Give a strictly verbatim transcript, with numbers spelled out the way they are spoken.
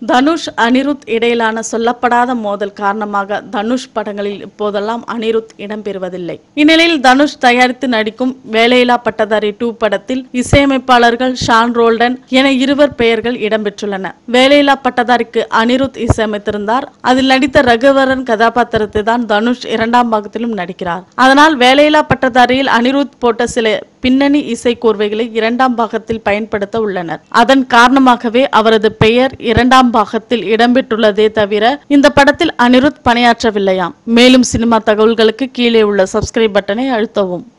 தனுஷ் அனிருத் இடையிலான சொல்லப்படாத மோதல் காரணமாக தனுஷ் படங்களில் இப்போதெல்லாம் அனிருத் இடம்பெறுவதில்லை. இந்நிலையில் தனுஷ் தயாரித்து நடிக்கும் வேலையில்லா பட்டதாரி டூ படத்தில் இசையமைப்பாளர்கள் ஷான் ரோல்டன் என இருவர் பெயர்கள் இடம்பெற்றுள்ளன. வேலையில்லா பட்டதாரிக்கு அனிருத் இசையமைத்திருந்தார். அதில் நடித்த ரகுவரன் கதாபாத்திரத்தை தான் தனுஷ் இரண்டாம் பாகத்திலும் நடிக்கிறார். அதனால் வேலையில்லா பட்டதாரியில் அனிருத் போட்ட சில பின்னணி இசை கோர்வைகளை இரண்டாம் பாகத்தில் பயன்படுத்த உள்ளனர். அதன் காரணமாகவே அவரது பெயர் இரண்டாம் பாகத்தில் இடம்பெற்றுள்ளதே தவிர இந்த படத்தில் அனிருத் பணியாற்றவில்லையாம். மேலும் சினிமா தகவல்களுக்கு கீழே உள்ள சப்ஸ்கிரைப் பட்டனை அழுத்தவும்.